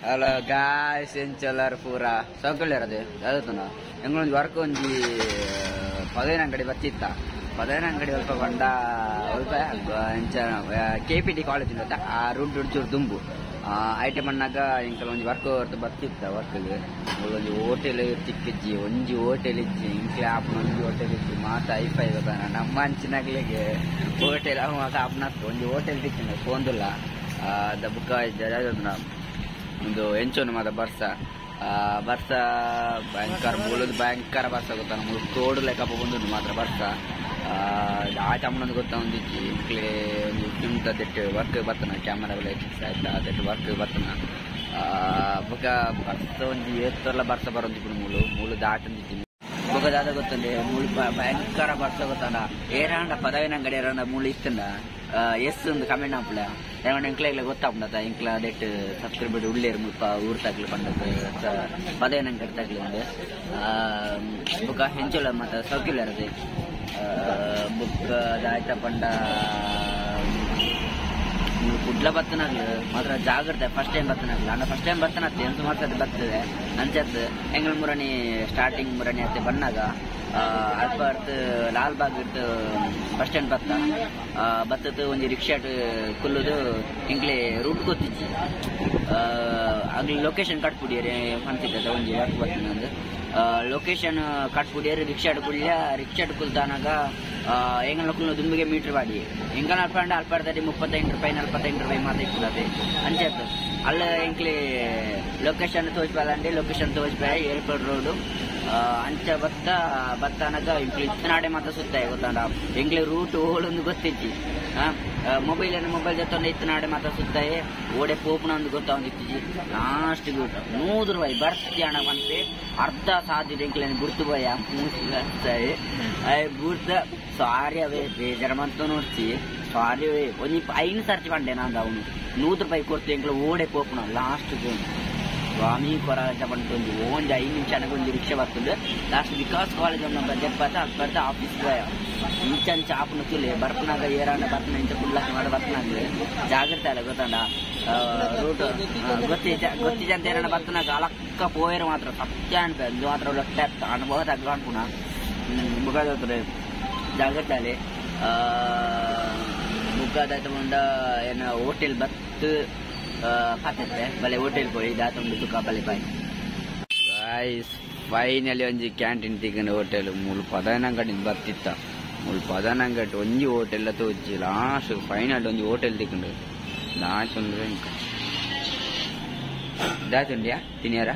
Halo guys, encelar pura. Sokolerade, adutuna. Englonji work onji 15 ಅಂಗಡಿ ಬತ್ತಿತ್ತ. 15 ಅಂಗಡಿ ಸ್ವಲ್ಪ ಬಂಡ ಸ್ವಲ್ಪ ಎಂಚನ KPT ಕಾಲೇಜ್ ಇಂದ ಆ ರೂಟ್ ಚೂರು ದುಂಬು. ಐಟಮ್ ಅನ್ನಾಗ ಇಂಕಲೊಂಜಿ ವರ್ಕ್ ಬತ್ತಿತ್ತ ವರ್ಕ್ಗೆ. ಒಂಜಿ ಹೋಟೆಲ್ ತಿಕ್ಕಿಜ್ಜಿ, ಒಂಜಿ ಹೋಟೆಲ್ ಇಜ್ಜಿ, ಇಂಕ್ಲೆ ಆಪನ ಒಂಜಿ ಹೋಟೆಲ್ ಇಜ್ಜಿ ಮಾತ ಐಫೈ ಗೊತ್ತಾನ. ನಮ್ಮ ಅಂಚಿನಾಗ್ಲಿಗೆ ಹೋಟೆಲ್ ಅವ ಆಪನತ್ತು ಒಂಜಿ ಹೋಟೆಲ್ ತಿಕ್ಕಿನ ಫೋನ್ದುಲ್ಲ. ದ ಬುಕ್ಕ ಇದ್ದ ಒಂದು ಎಂಚೋನು ಮಾತ ಬರ್ಸ ಭಯಂಕರ ಮೂಲದ ಭಯಂಕರ ಬರ್ಸ ಗೊತ್ತಾನ. ಮುಳು ತೋಡು ಲೆಕ್ಕ ಬಂದು ಮಾತ್ರ ಬರ್ಸ ಆಟ ಅಮ್ಮನೊಂದು ಗೊತ್ತಾ ಒಂದಿಜ್ಜಿ ಇಂಕ್ಲೆ ಒಂದು ಇಂತ ದೆಟ್ಟು ವರ್ಕ್ ಬರ್ತನ ಕ್ಯಾಮರಾ ಫಿಕ್ಸ್ ಆಯ್ತಾ ದೆಟ್ಟು ವರ್ಕ್ ಬರ್ತನ ಬೊಕ ಬರ್ಸ ಒಂಜಿ ಏತ್ತರ್ಲ ಬರ್ಸ ಬರೋಂದಿಪ್ಪುಡು ಮೂಲು ದಾಟಂದಿದ್ದೀನಿ ಬೊಕ ದಾದ ಗೊತ್ತಂದೆ ಮೂಳು ಭಯಂಕರ ಬರ್ಸ ಗೊತ್ತಾನ. ಏರಾಂಡ 15 ಅಂಗಡಿ ಏರಾಂಡ ಮೂಳು ಇತ್ತಂಡ ಎಸ್ ಒಂದು ಕಮೆಂಟ್ ಆಪುಲ ಯಾಕಂದ್ರೆ ಇಂಕ್ಲ ಗೊತ್ತಾಪುಂಡತ ಇಂಕ್ಲ ದೆಟ್ ಸಬ್ಸ್ಕ್ರೈಬರ್ ಉಳ್ಳೇರು ಮುಲ್ಪ ಊರು ತಗ್ಲು ಪಂಡದು 15 ಅಂಗಡಿ ತಗ್ಲು ಉಂಡು ಬೊಕ ಹೆಂಚೋಲ ಮತ್ತೆ ಸೌಕಿಲ್ಲರದೆ ಬುಕ್ ದಾಯ್ತ ಪಂಡ ಕುಡ್ಲ ಬತ್ತನಾಗ್ಲು ಮಾತ್ರ ಜಾಗ್ರತೆ ಫಸ್ಟ್ ಟೈಮ್ ಬತ್ತನಾಗ್ಲು ಅಣ್ಣ ಫಸ್ಟ್ ಟೈಮ್ ಬರ್ತನತ್ತೆ ಎಂತ ಮಾತಾಡಿ ಬರ್ತದೆ ಅಂಚತ್ ಎಂಗ್ಳ ಮುರಣಿ ಸ್ಟಾರ್ಟಿಂಗ್ ಮುರಣಿ ಅತ್ತೆ ಬಂದಾಗ ಅಲ್ಪ ಅರ್ಥ ಲಾಲ್ ಬಾಗ್ ಇರ್ತು ಬಸ್ ಸ್ಟ್ಯಾಂಡ್ ಬತ್ತದ ಒಂಜಿ ರಿಕ್ಷಾ ಕುಲ್ಲುದು ಇಂಕ್ಲೆ ರೂಟ್ ಗೊತ್ತಿಜ್ಜಿ ಆಗ್ಲಿ ಲೊಕೇಶನ್ ಕಟ್ಬಿಡಿಯರಿ ಅಂತಿದ್ದ ಒಂಜಿ ವರ್ಕ್ ಬರ್ತನಂದು ಲೊಕೇಶನ್ ಕಟ್ಬಿಡಿಯರಿ ರಿಕ್ಷಾ ಕುಲ್ತಾನಾಗ ಎಂಗಲ್ ಕುಲ್ಲು ದುಂಬಿಗೆ ಮೀಟರ್ ಬಾಡಿ ಎಂಗಲ್ ಅಲ್ಪಂಡ ಅಲ್ಪರ್ದಡಿ 35 ರೂಪಾಯಿ 45 ರೂಪಾಯಿ ಮಾತ ಇರ್ತದೆ ಅಂಚತ್ ಅಲ್ಲ ಎಂಕ್ಲೆ ಲೊಕೇಶನ್ ತೋರಿಸ್ಬಾರಂడి ಲೊಕೇಶನ್ ತೋರಿಸ್ಬಾರ ಏರ್ಪೋರ್ಟ್ ರೋಡ್ ಅಂಚ ಬತ್ತಾನಾಗ ಇಂಕ್ಲೆ ಇತ್ತನಾಡೆ ಮಾತ್ರ ಸುತ್ತ ಗೊತ್ತಾಂಡ ಎಂಕ್ಲೆ ರೂಟ್ ಓಳೊಂದು ಗೊತ್ತಿಜ್ಜಿ ಮೊಬೈಲ್ ಜೊತೆ ಇತ್ತನಾಡೆ ಮಾತ್ರ ಸುತ್ತಾಯಿ ಓಡೆ ಪೋಪುನ ಒಂದು ಗೊತ್ತಾ ಒಂದು ಇತ್ತಿಜ್ಜಿ ಲಾಸ್ಟ್ ಊಟ 100 ರೂಪಾಯಿ ಬರ್ತಿ ಹಣ ಬಂತೆ ಅರ್ಧ ಸಾಧ್ಯ ಎಂಕ್ಲೆ ಗುರ್ತು ಬಯ ಮೂಸ್ತಾಯಿ ಗುರ್ತ ಸಾರಿ ಅವೇ ಬೇಜಾರ ಮಂತ ನೋಡ್ತಿ ಸಾರಿ ಅವೇ ಒಂದು 5 ಸರ್ಚ್ ಬಂಡೆ ನಾನು ಅವನು 100 ರೂಪಾಯಿ ಕೊಡ್ತು ಎಂಕ್ಲೆ ಓಡೆ ಪೋಪುನ ಲಾಸ್ಟ್ ಸ್ವಾಮಿ ಕೊರಾಟ ಬಂಟೊಂದು ಒಂಜಿ 5 ನಿಮಿಷ ಒಂಜಿ ರಿಕ್ಷಾ ಬರ್ತದೆ ಲಾಸ್ಟ್ ವಿಕಾಸ್ ಕಾಲೇಜ್ ನಮ್ಮ ಜಪ್ಪತ್ತ ಅರ್ಧ ಆಫೀಸ್ ಇಂಚಂಚ ಆಪನ ತುಲೆ ಬರ್ಪನಾಗ ಏರಾಂಡ ಬರ್ತನ ಇಂಚ ಕುಡ್ಲಾಕ ಮಾಡಿ ಬರ್ತನಾಗ್ಲಿ ಜಾಗ್ರತೆ ಅಲ್ಲ ಗೊತ್ತಾಂಡ ರೂಟ್ ಗೊತ್ತಿಜ ಅಂತ ಏರಾಂಡ ಬರ್ತನಾಗ ಅಲಕ್ಕ ಪೋಯರು ಮಾತ್ರ ಸತ್ಯ ಅನ್ಪ ಇದು ಮಾತ್ರ ಲೊಟ್ಟೆ ಅನುಭವ ತಗ್ಗ ಅನ್ಪುಣ ಮುಖದ ಜಾಗ್ರತೆ ಅಲ್ಲಿ ಮುಖದ ಮುಂಡ ಏನು ಹೋಟೆಲ್ ಬತ್ತು ಪಾತ್ರೆ ಬಲೆ ಹೋಟೆಲ್ ಪೋಯಿ ದಾತ ಒಂದು ತುಕ ಬಲೆ ಬಾಯ್ ಗೈಸ್ ಫೈನಲಿ ಒಂಜಿ ಕ್ಯಾಂಟೀನ್ ತಿಕ್ಕಂಡ ಹೋಟೆಲ್ ಮೂಲು 15 ಅಂಗಡಿ ಬರ್ತಿತ್ತ ಮೂಲು 15 ಅಂಗಡಿ ಒಂಜಿ ಹೋಟೆಲ್ ತೋಜಿ ಲಾಸ್ಟ್ ಫೈನಲ್ ಒಂಜಿ ಹೋಟೆಲ್ ತಿಕ್ಕಂಡು ದಾಚೊಂದ್ರೆ ಇಂಕ ದಾಚುಂಡ್ಯಾ ತಿನ್ಯಾರ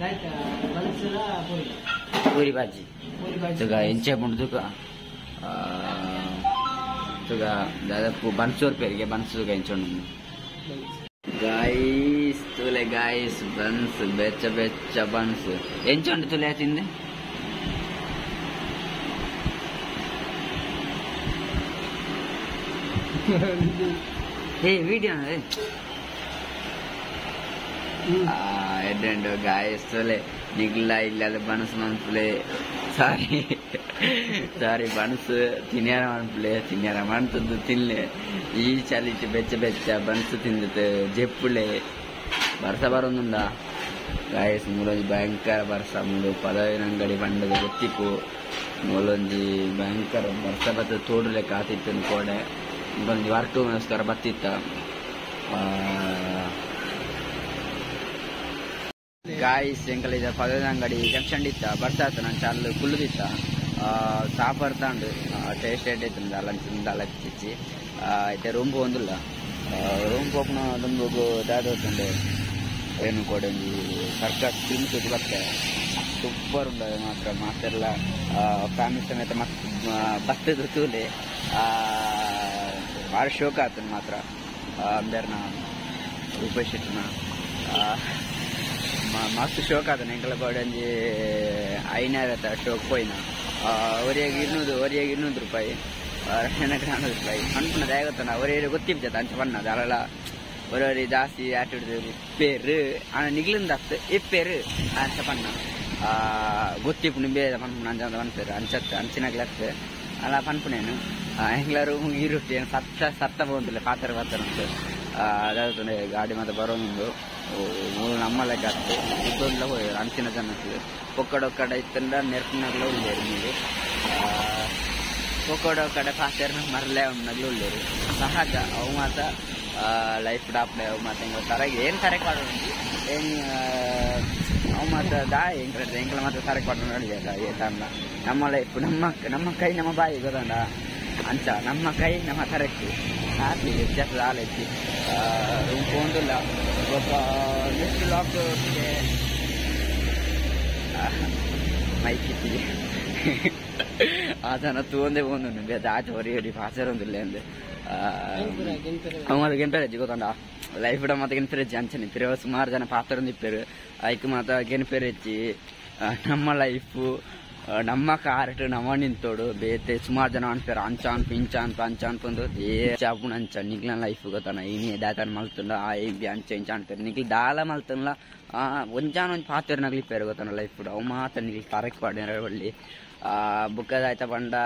ಪೂರಿ ಬಾಜಿ ತುಗ ಎಂಚೆ ಪುಂಡು ತುಗ ದಾದಾಪು ಬನ್ಸೋರ್ ಪೇರಿಗೆ ಬನ್ಸು ಎಂಚೊಂಡು गाइस तुले गाइस बंस बेच्च बंस ಎಂಚೊಂಡು ತುಲೆ ತಿಂದೆ ವಿಡಿಯೋ ಎಡ್ಡೆಂಡು ಗಾಯಸ್ ತುಲೆ ನಿಗ್ಲ ಇಲ್ಲ ಬನಸು ಮನ್ಪುಲೆ ಸಾರಿ ಬನಸು ತಿನ್ಯಾರ ಮನ್ತದ್ದು ತಿನ್ಲೆ ಈ ಚಲಿಟ್ಟು ಬೆಚ್ಚ ಬನಸು ತಿಂದದ್ದು ಜೆಪ್ಪುಳೆ ಬರ್ಸ ಬರೋದುಂಡ ಗಾಯಸ್ ಮೂಲೊಂಜಿ ಭಯಂಕರ ಬರ್ಸ ಮೂಲು 15 ಅಂಗಡಿ ಬಂಡದ ಗೊತ್ತಿಪ್ಪು ಮೂಲೊಂಜಿ ಭಯಂಕರ ಬರ್ಸ ಬತ್ತ ತೋಡು ಲೆಕ್ಕ ಆತಿತ್ತು ಕೋಡೆ ಒಂದೊಂದು ವರ್ಕ್ಗೋಸ್ಕರ ಬತ್ತಿತ್ತ ಗಾಯ್ಸ್ ಎಂಕಲ್ ಇದ 15 ಅಂಗಡಿ ಜಂಕ್ಷನ್ ಇತ್ತ ಬರ್ತಾತ ನಾನು ಚಾಲು ಕುಲ್ಲುದಿತ್ತ ಸಾಪರ್ತಾಂಡು ಟೇಸ್ಟ್ ಇತ್ತು ಅಲಂಚಿಚ್ಚಿ అయితే ರೂಮ್ ಒಂದಿಲ್ಲ ರೂಮ್ ಪೋಪನ ನಮ್ಗೆ ದಾದೋತಂಡೆ ಏನು ಕೊಡಂಜಿ ಸರ್ಕಸ್ ಫಿಲ್ಮ್ ಶೂಟ್ ಬರ್ತದೆ ಸೂಪರ್ ಉಂಟು ಮಾತ್ರ ಮಾತೆಲ್ಲ ಫ್ಯಾಮಿಲಿ ಸಮೇತ ಮತ್ತೆ ಬರ್ತದ ತೂಲೆ ಭಾಳ ಶೋಕ ಆತನ ಮಾತ್ರ ಅಂದರ್ನ ರೂಪೇಶ್ ಶೆಟ್ಟಿನ ಮಸ್ತ್ ಶೋಕ್ ಆತನ ಎಂಕಲ ಕೊಡಂಜಿ 500 ಶೋಕ್ ಪೋಯಿನ ಅವರಿಗೆ 200 ರೂಪಾಯಿ ನನಗೆ 400 ರೂಪಾಯಿ ಅನ್ಪುಣದ ಆಗುತ್ತಾನ ಅವರಿಗೆ ಗೊತ್ತಿರ್ತದೆ ಅಂಚ ಬಣ್ಣದ ಅಲ್ಲ ಒರವರಿ ಜಾಸ್ತಿ ಆಟಿಡ್ದು ಪೇರು ನಿಗ್ಲಿಂದತ್ತು ಇಪ್ಪೇರು ಅಂಚ ಬಣ್ಣ ಗೊತ್ತಿಪ್ಪು ಬೇರೆ ಪನ್ಪುಣ ಅಂಚ ಬನ್ಪೇರು ಅಂಚತ್ತು ಅಂಚಿನಾಗ್ಲತ್ತು ಅಲ್ಲ ಪನ್ಪುಣೇನು ಹೆಂಗ್ಲಾರು ಈರುಟ್ಟಿ ಸತ್ತ ಹೋಗುದಿಲ್ಲ ಪಾತ್ರ ಅಂತ ಅದಾಗ್ತದೆ ಗಾಡಿ ಮತ್ತೆ ಬರೋದು 3 ನಮ್ಮಲೆಕ್ಕ ಆಗ್ತದೆ ಇದೊಂದು ಹೋಗಿ ಅಂಚಿನ ಜನಕ್ಕೆ ಒಕ್ಕಡೊಕ್ಕಡೆ ಇತ್ತಂದ್ರೆ ನೆರ್ಪಿನಾಗಲೂ ಉಳ್ಳೇರು ನೀವು ಒಕ್ಕಡೊಕ್ಕಡೆ ಪಾತ್ರ ಮರಲೇ ನಗ್ಲು ಉಳ್ಳೇರು ಸಹಜ ಅವು ಮಾತ ಲೈಫ್ ಡಾಪ್ಲೆ ಅವು ಮಾತು ಹೆಂಗೆ ತರಗೆ ಏನು ಕರೆಕ್ಟ್ ಮಾಡೋದು ಏನು ಅವು ಮಾತ್ರ ದಾಯಿ ಹೆಂಗೆ ಕರೆಕ್ಟ್ ಹೆಂಗೆ ಮಾತ್ರ ಕರೆಕ್ಟ್ ಮಾಡೋದು ನೋಡಿದೆ ತಂಡ ನಮ್ಮ ಲೈಫ್ ನಮ್ಮ ಕೈ ನಮ್ಮ ಬಾಯಿ ಗೊತ್ತಂಡ ಅಂಚ ನಮ್ಮ ಕೈ ನಮ್ಮ ಕರೆಕ್ಟ್ ಹಾಕಿ ಜಾಸ್ತಿ ಆಲೈತಿ ರೂಪೊಂದಿಲ್ಲ ಒಬ್ಬ ನೆಕ್ಸ್ಟ್ ಲಾಕ್ ಮೈಕ್ ಇತ್ತಿಗೆ ಅದನ್ನ ತಗೊಂಡೇ ಬಂದು ಬೇದ ಆಚೆ ಹೊರಿ ಪಾಸರೊಂದಿಲ್ಲ ಅಂದೆ ಅವಳು ಗೆನ್ಪೇರಜ್ಜಿ ಗೊತ್ತಂಡ ಲೈಫ್ ಇಡ ಮತ್ತೆ ಗೆನ್ಪೇರಜ್ಜಿ ಅಂಚನೆ ಪಿರವ ಸುಮಾರು ಜನ ಪಾತ್ರೊಂದು ಇಪ್ಪೇರು ಐಕ್ ಮಾತ ಗೆನ್ಪೇರಜ್ಜಿ ನಮ್ಮ ಲೈಫು ನಮ್ಮ ಕಾರ್ಟ್ ನಮ್ಮ ನಿಂತೋಡು ಬೇತೆ ಸುಮಾರು ಜನ ಅನ್ಪೇರು ಅಂಚ ಅನ್ಪು ಇಂಚ ಅನ್ಪು ಅಂಚ ಅನ್ಪಂದು ಏ ಚಾಪುಣ ಅಂಚ ನಿಗ್ಲ ಲೈಫ್ ಗೊತ್ತಾನ ಇನಿ ದಾತನ ಮಲ್ತುಂಡ ಆ ಇಂಬಿ ಅಂಚ ಇಂಚ ಅನ್ಪೇರು ನಿಗ್ಲಿ ದಾಲ ಮಲ್ತನ್ಲ ಒಂಜಾನ ಒಂದು ಪಾತ್ರ ನಗ್ಲಿಪ್ಪೇರು ಗೊತ್ತಾನ ಲೈಫ್ ಅವು ಮಾತ್ರ ನಿಗ್ಲಿ ಕರೆಕ್ಟ್ ಪಾಡಿನ ಒಳ್ಳಿ ಬುಕ್ಕದಾಯ್ತ ಪಂಡ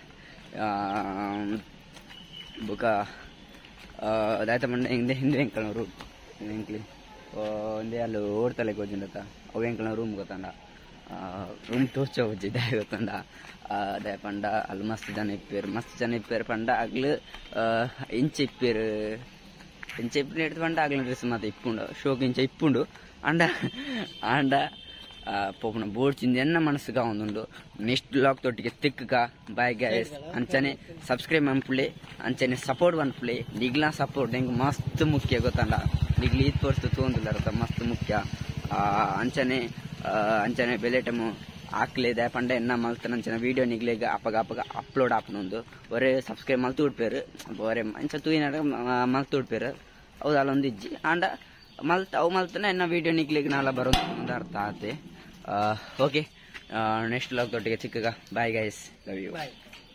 ಬುಕ್ಕ ಅದಾಯ್ತ ಪಂಡ ಹಿಂದೆ ಎಂಕಲ್ನವರು ಎಂಕ್ಲಿ ಒಂದೇ ಅಲ್ಲಿ ಓಡ್ತಲೆ ಗೊಜ್ಜಿಂಡತ ಅವು ಎಂಕಲ್ನ ರೂಮ್ ಗೊತ್ತಾಂಡ ರೂಮ್ ತೋರ್ಚೋ ಹೋಗಿದ್ದೆ ಗೊತ್ತಂಡ ಅದೇ ಪಂಡ ಅಲ್ಲಿ ಮಸ್ತ್ ಜನ ಇಪ್ಪೇರು ಪಂಡ ಆಗ್ಲು ಇಂಚ ಇಪ್ಪೇರು ಹಿಡ್ದು ಪಂಡ ಆಗ್ಲ ಡ್ರೆಸ್ ಮಾತ ಇಪ್ಪುಂಡು ಶೋಕ್ ಇಂಚ ಇಪ್ಪುಂಡು ಆಂಡ ಪೋಪುನ ಬೋಡ್ಚಿಂದ ಎನ್ನ ಮನಸ್ಸುಗ ಒಂದುಂಡು ನೆಕ್ಸ್ಟ್ ಲಾಕ್ ತೊಟ್ಟಿಗೆ ತಿಕ್ಕಗ ಬಾಯ್ ಗೈಸ್ ಅಂಚನೆ ಸಬ್ಸ್ಕ್ರೈಬ್ ಮನ್ಪುಳಿ ಅಂಚನೆ ಸಪೋರ್ಟ್ ಮನ್ಪುಳಿ ನಿಗ್ಲ ಸಪೋರ್ಟ್ ಹೆಂಗೆ ಮಸ್ತ್ ಮುಖ್ಯ ಗೊತ್ತಂಡ ನಿಗ್ಲಿ ಈದ್ ತೋರಿಸ್ತು ತೊಂದಿಲ್ಲ ಮಸ್ತ್ ಮುಖ್ಯ ಅಂಚನೆ ಬೆಲೆ ಟೈಮು ಹಾಕ್ಲಿದೆ ಪಂಡ ಎನ್ನ ಮಲ್ತನ ಅಂಚನೆ ವೀಡಿಯೋ ನಿಗ್ಲಿಗೆ ಅಪಗ ಅಪ್ಲೋಡ್ ಆಪನೊಂದು ಒರೇ ಸಬ್ಸ್ಕ್ರೈಬ್ ಮಲ್ತು ಉಡ್ಪೇರು ಒರೇ ಅಂಚ ತೂಯಿನಾಡ ಮಲ್ತು ಉಡ್ಪೇರು ಹೌದು ಅಲ್ಲೊಂದು ಇಜ್ಜಿ ಆಂಡ ಅವು ಮಲ್ತನ ಎನ್ನ ವೀಡಿಯೋ ನಿಗ್ಲಿಗೆ ನಾಳೆ ಬರೋದು ಒಂದು ಅರ್ಥ ಆತೆ ಓಕೆ ನೆಕ್ಸ್ಟ್ ಲಾಗ್ ತೊಟ್ಟಿಗೆ ಚಿಕ್ಕಗ ಬಾಯ್ ಗೈಸ್ ಲವ್ ಯು.